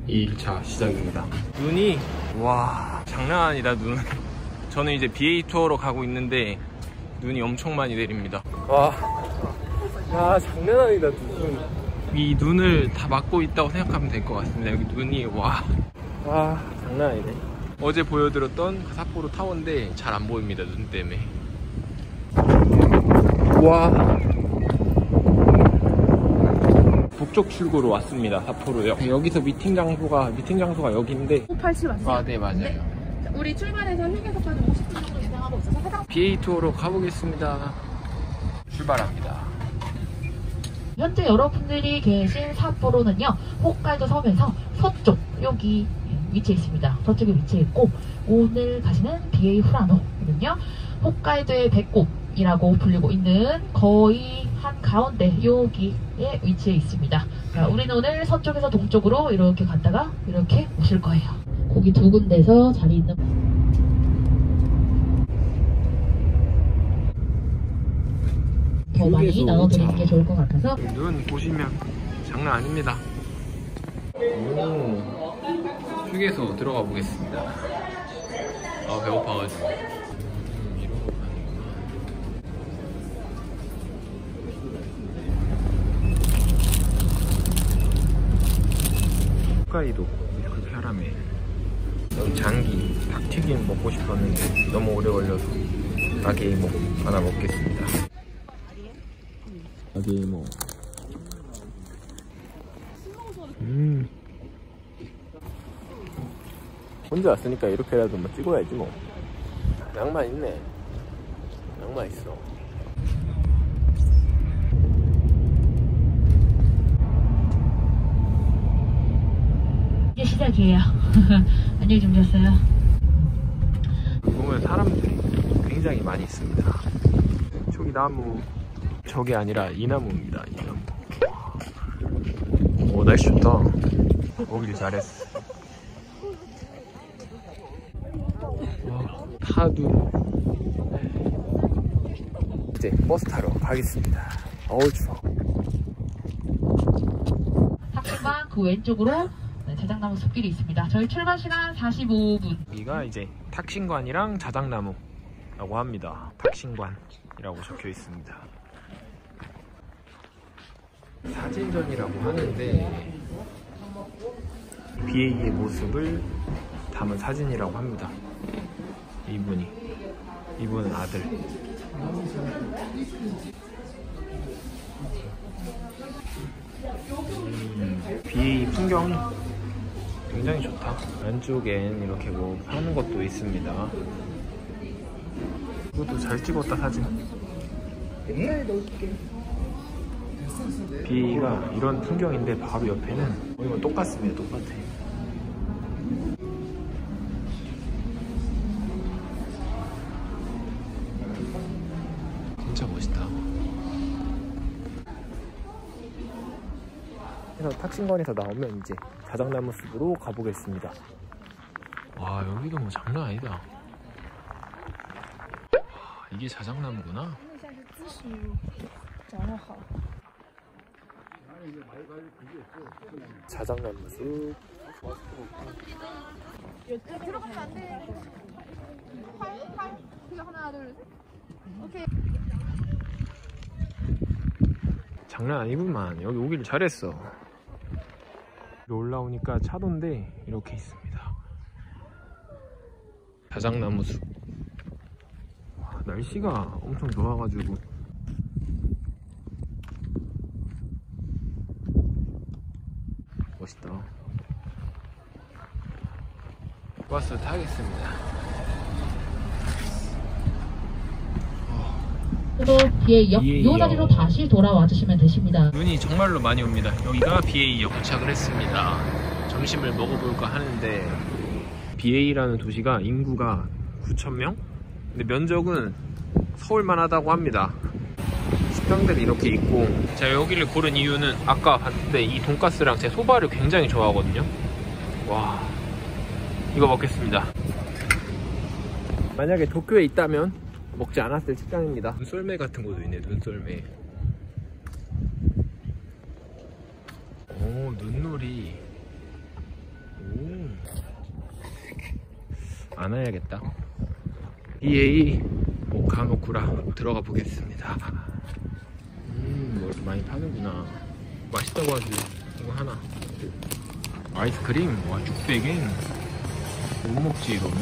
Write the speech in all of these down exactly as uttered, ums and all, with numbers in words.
이 일 차 시작입니다. 눈이 와 장난 아니다. 눈. 저는 이제 비에이 투어로 가고 있는데 눈이 엄청 많이 내립니다. 와, 야 장난 아니다. 눈. 이 눈을 다 막고 있다고 생각하면 될 것 같습니다. 여기 눈이 와, 와 장난 아니네. 어제 보여드렸던 삿포로 타워인데 잘 안 보입니다. 눈 때문에. 와, 북쪽 출구로 왔습니다. 삿포로요. 여기서 미팅 장소가 미팅 장소가 여기인데. 오팔칠 맞으세요? 아, 네 맞아요. 네. 자, 우리 출발해서 휴게소까지 오십 분 정도 이동하고 있어서 해당 비에이 투어로 가보겠습니다. 출발합니다. 현재 여러분들이 계신 삿포로는요, 홋카이도 섬에서 서쪽 여기 위치해 있습니다. 서쪽에 위치해 있고, 오늘 가시는 비에이 후라노는요, 홋카이도의 배꼽이라고 불리고 있는 거의 한 가운데 여기에 위치해 있습니다. 자, 우리는 오늘 서쪽에서 동쪽으로 이렇게 갔다가 이렇게 오실 거예요. 거기 두 군데서 자리 있는 더 많이 나눠드리는 게 좋을 것 같아서. 눈 보시면 장난 아닙니다. 오, 휴게소 들어가 보겠습니다. 아 배고파가지고. 음, 이러고 가는구나. 홋카이도 밀크 캐러멜. 장기 닭튀김 먹고 싶었는데 너무 오래 걸려서 가게 이모 하나 먹겠습니다. 가게 이모. 음. 혼자 왔으니까 이렇게라도 뭐 찍어야지 뭐. 양말 있네. 양말 있어. 이제 시작이에요. 안녕히 주무셨어요? 보면 사람들이 굉장히 많이 있습니다. 저기 나무, 저게 아니라 이 나무입니다. 이 나무. 오, 날씨 좋다. 오길 잘했어. 와, 타두. 이제 버스 타러 가겠습니다. 어우 추워. 탁신방 그 왼쪽으로 자작나무 숲길이 있습니다. 저희 출발 시간 사십오 분. 여기가 이제 탁신관이랑 자작나무라고 합니다. 탁신관이라고 적혀 있습니다. 사진전이라고 하는데 비에이의 모습을 담은 사진이라고 합니다. 이분이 이분은 아들. 음, 비에이 풍경이 굉장히 좋다. 안쪽엔 이렇게 뭐 파는 것도 있습니다. 이것도 잘 찍었다 사진. 비에이가 이런 풍경인데 바로 옆에는 이건 똑같습니다. 똑같아. 진짜 멋있다. 그래서 탁신관에서 나오면 이제 자작나무 숲으로 가보겠습니다. 와, 여기도 뭐 장난 아니다. 와, 이게 자작나무구나. 자작나무 숲. 들어가면 안 돼. 팔, 팔. 그거 하나, 둘, 셋. 오케이. 장난 아니구만. 여기 오기를 잘했어. 올라오니까 차도인데 이렇게 있습니다. 자작나무 숲. 와, 날씨가 엄청 좋아가지고 멋있다. 버스 타겠습니다. 그리고 비에이역 이 자리로 다시 돌아와 주시면 되십니다. 눈이 정말로 많이 옵니다. 여기가 비에이역 도착을 했습니다. 점심을 먹어볼까 하는데 비에이라는 도시가 인구가 구천 명? 근데 면적은 서울만 하다고 합니다. 식당들이 이렇게 있고, 제가 여기를 고른 이유는 아까 봤는데 이 돈가스랑 제 소바를 굉장히 좋아하거든요. 와, 이거 먹겠습니다. 만약에 도쿄에 있다면 먹지 않았을 식당입니다. 눈썰매 같은 것도 있네. 눈썰매. 오, 눈놀이. 안 와야겠다. 비에이 오카노쿠라 들어가 보겠습니다. 음, 뭐 이렇게 많이 파는구나. 맛있다고 하지. 이거 하나. 아이스크림, 와, 육백 엔. 못 먹지, 이러면.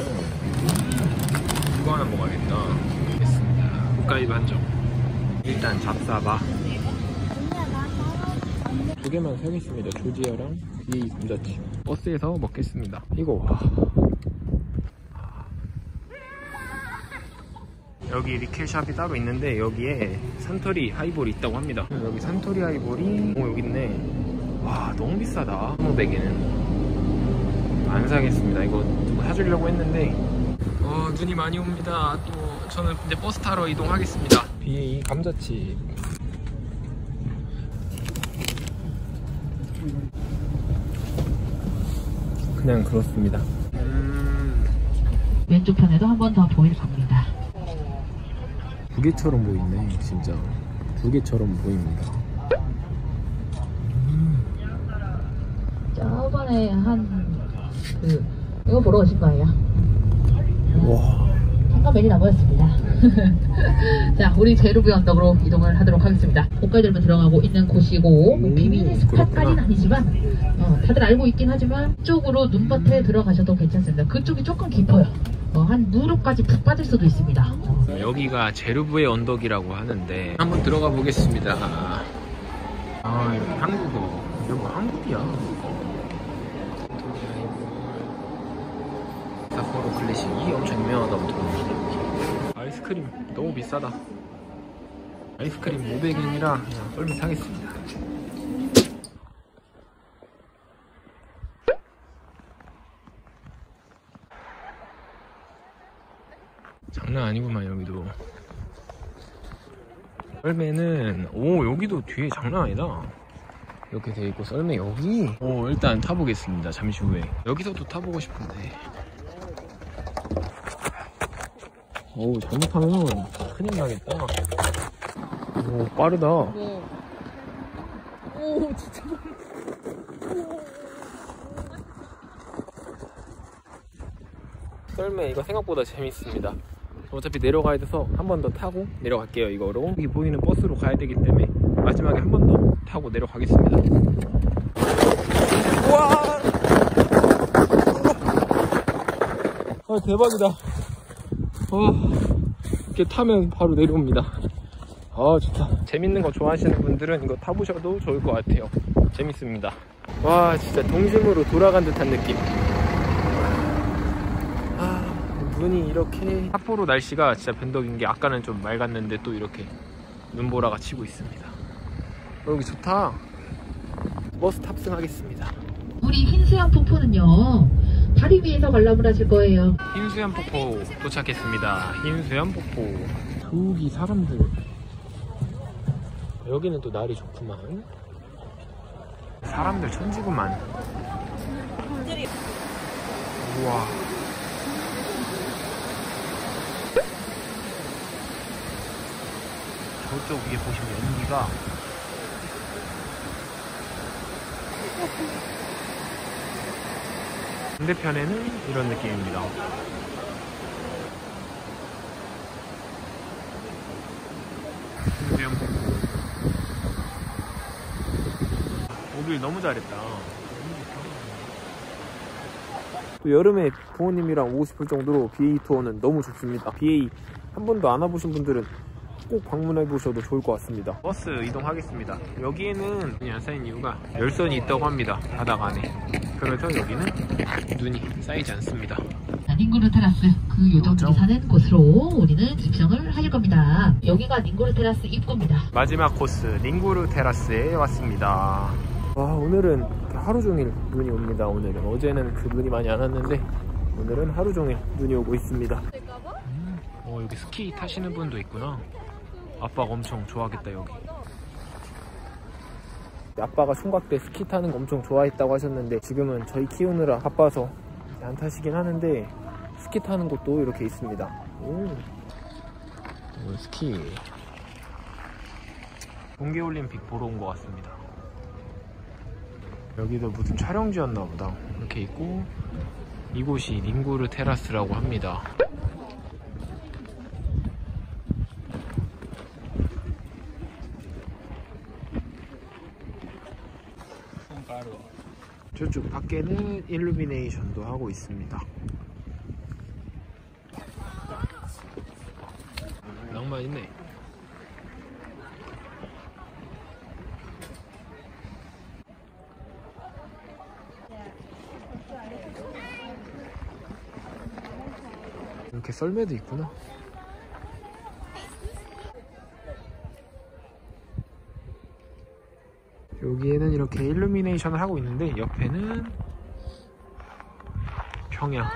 이거 하나 먹어야겠다. 됐습니다. 홋카이도 한정. 일단 잡사바. 두 개만 사겠습니다. 조지아랑 비에이 감자칩. 버스에서 먹겠습니다. 이거, 와. 여기 리켈샵이 따로 있는데 여기에 산토리 하이볼이 있다고 합니다. 여기 산토리 하이볼이 오 여기 있네. 와 너무 비싸다. 이천오백 엔은 안 사겠습니다. 이거 누구 사주려고 했는데 어, 눈이 많이 옵니다. 또 저는 이제 버스 타러 이동하겠습니다. 비에이 감자칩. 그냥 그렇습니다. 음... 왼쪽 편에도 한 번 더 보일 겁니다. 부개처럼 보이네. 진짜 부개처럼 보입니다. 음. 저번에 한 그 이거 보러 오신 거예요. 와. 잠깐 메리나 모였습니다. 자, 우리 제루비 언덕으로 이동을 하도록 하겠습니다. 홋카이도로 들어가고 있는 곳이고 뭐 비밀의 스팟까지는 아니지만 어, 다들 알고 있긴 하지만 이쪽으로 눈밭에 들어가셔도 괜찮습니다. 그쪽이 조금 깊어요. 어, 한 무릎까지 푹 빠질 수도 있습니다. 어. 여기가 제루브의 언덕이라고 하는데 한번 들어가 보겠습니다. 아 여기 한국어. 여기 한국이야. 사포로 클래식이 엄청 유명하다고 들었는데 아이스크림 너무 비싸다. 아이스크림 오백 엔이라 그냥 썰매 타겠습니다. 장난 아니구만. 여기도 썰매는 오 여기도 뒤에 장난 아니다. 이렇게 돼 있고 썰매 여기 오 일단 타보겠습니다. 잠시 후에 여기서도 타보고 싶은데 오 잘못하면 큰일 나겠다. 오 빠르다. 오, 오 진짜 썰매 이거 생각보다 재밌습니다. 어차피 내려가야 돼서 한 번 더 타고 내려갈게요. 이거로 여기 보이는 버스로 가야 되기 때문에 마지막에 한 번 더 타고 내려가겠습니다. 우와! 아 대박이다. 아, 이렇게 타면 바로 내려옵니다. 아 좋다. 재밌는 거 좋아하시는 분들은 이거 타보셔도 좋을 것 같아요. 재밌습니다. 와 진짜 동심으로 돌아간 듯한 느낌. 눈이 이렇게 삿포로 날씨가 진짜 변덕인 게 아까는 좀 맑았는데 또 이렇게 눈보라가 치고 있습니다. 어, 여기 좋다. 버스 탑승하겠습니다. 우리 흰수염 폭포는요 다리 위에서 관람을 하실 거예요. 흰수염 폭포 도착했습니다. 흰수염 폭포. 저기 사람들. 여기는 또 날이 좋구만. 사람들 천지구만. 우와. 저쪽 위에 보시면 연기가 반대편에는 이런 느낌입니다. 오길 너무 잘했다. 또 여름에 부모님이랑 오고 싶을 정도로 비에이 투어는 너무 좋습니다. 비에이 한 번도 안 와보신 분들은 꼭 방문해 보셔도 좋을 것 같습니다. 버스 이동하겠습니다. 여기에는 눈이 안 쌓인 이유가 열선이 있다고 합니다. 바닥 안에. 그래서 여기는 눈이 쌓이지 않습니다. 닝구르 테라스 그 요정들이 사는 곳으로 우리는 입성을 하실 겁니다. 여기가 닝구르 테라스 입구입니다. 마지막 코스 닝구르 테라스에 왔습니다. 와 오늘은 하루 종일 눈이 옵니다. 오늘은 어제는 그 눈이 많이 안 왔는데 오늘은 하루 종일 눈이 오고 있습니다. 음, 어 여기 스키 타시는 분도 있구나. 아빠가 엄청 좋아하겠다 여기. 아빠가 총각 때 스키 타는 거 엄청 좋아했다고 하셨는데 지금은 저희 키우느라 바빠서 안 타시긴 하는데 스키 타는 곳도 이렇게 있습니다. 오. 오, 스키 동계올림픽 보러 온 것 같습니다. 여기도 무슨 촬영지였나 보다. 이렇게 있고 이곳이 링구르 테라스라고 합니다. 저쪽 밖에는 일루미네이션도 하고 있습니다. 낭만 있네. 이렇게 썰매도 있구나. 여기에는 이렇게 일루미네이션을 하고 있는데 옆에는 평야.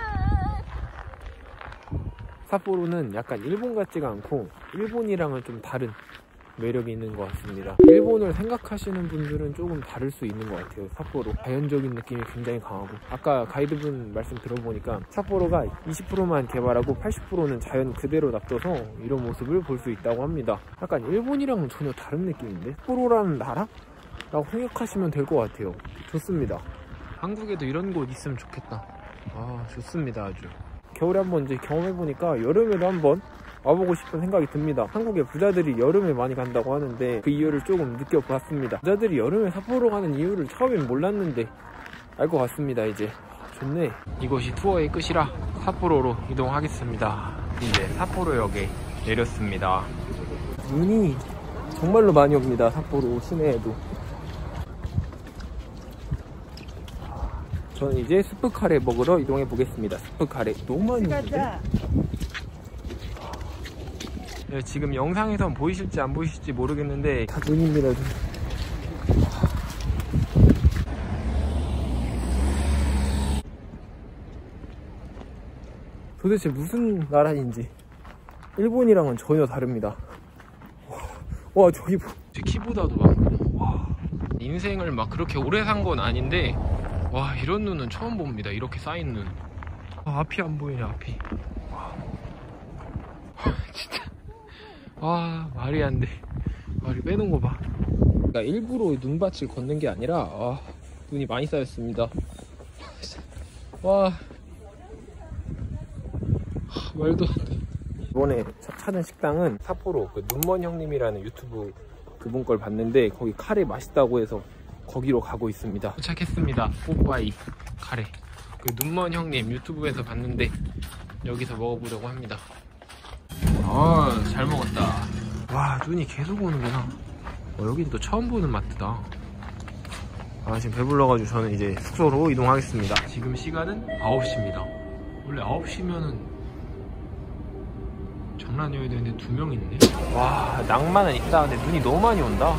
삿포로는 약간 일본 같지가 않고 일본이랑은 좀 다른 매력이 있는 것 같습니다. 일본을 생각하시는 분들은 조금 다를 수 있는 것 같아요. 삿포로 자연적인 느낌이 굉장히 강하고, 아까 가이드분 말씀 들어보니까 삿포로가 이십 퍼센트만 개발하고 팔십 퍼센트는 자연 그대로 놔둬서 이런 모습을 볼 수 있다고 합니다. 약간 일본이랑은 전혀 다른 느낌인데, 삿포로라는 나라? 라고 생각하시면 될 것 같아요. 좋습니다. 한국에도 이런 곳 있으면 좋겠다. 아, 좋습니다. 아주 겨울에 한번 이제 경험해보니까 여름에도 한번 와보고 싶은 생각이 듭니다. 한국의 부자들이 여름에 많이 간다고 하는데 그 이유를 조금 느껴봤습니다. 부자들이 여름에 삿포로 가는 이유를 처음엔 몰랐는데 알 것 같습니다. 이제 좋네. 이곳이 투어의 끝이라 삿포로로 이동하겠습니다. 이제 삿포로역에 내렸습니다. 눈이 정말로 많이 옵니다. 삿포로 시내에도. 저는 이제 스프 카레 먹으러 이동해 보겠습니다. 스프 카레 너무 많이 오는데? 네, 지금 영상에선 보이실지 안 보이실지 모르겠는데 다 눈입니다. 눈. 도대체 무슨 나라인지 일본이랑은 전혀 다릅니다. 와, 와 저기 뭐 키보다도 많고. 와, 인생을 막 그렇게 오래 산 건 아닌데 와, 이런 눈은 처음 봅니다. 이렇게 쌓인 눈. 아, 앞이 안 보이네. 앞이. 와, 진짜 와, 말이 안 돼. 말이 빼는 거 봐. 그러니까 일부러 눈밭을 걷는 게 아니라 아, 눈이 많이 쌓였습니다. 와, 말도 안 돼. 이번에 찾은 식당은 삿포로 그 눈먼 형님이라는 유튜브 그분 걸 봤는데 거기 카레 맛있다고 해서 거기로 가고 있습니다. 도착했습니다. 뽀빠이 카레. 그 눈먼 형님 유튜브에서 봤는데 여기서 먹어보려고 합니다. 아, 잘 먹었다. 와, 눈이 계속 오는구나. 어, 여긴 또 처음 보는 마트다. 아, 지금 배불러가지고 저는 이제 숙소로 이동하겠습니다. 지금 시간은 아홉 시입니다. 원래 아홉 시면은 장난이어야 되는데 두 명 있네. 와, 낭만은 있다. 근데 눈이 너무 많이 온다.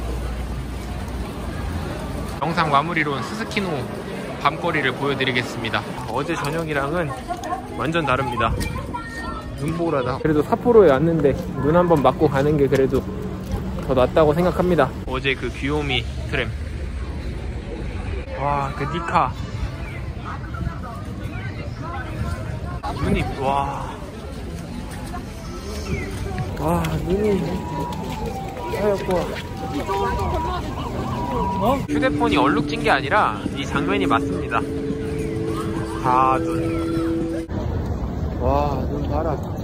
영상 마무리로는 스스키노 밤거리를 보여드리겠습니다. 어제 저녁이랑은 완전 다릅니다. 눈보라다. 그래도 삿포로에 왔는데 눈 한번 맞고 가는 게 그래도 더 낫다고 생각합니다. 어제 그 귀요미 트램. 와, 그 니카. 눈이, 와. 와, 눈이 하얗고. 어? 휴대폰이 얼룩진 게 아니라 이 장면이 맞습니다. 다 눈. 와, 눈 봐라.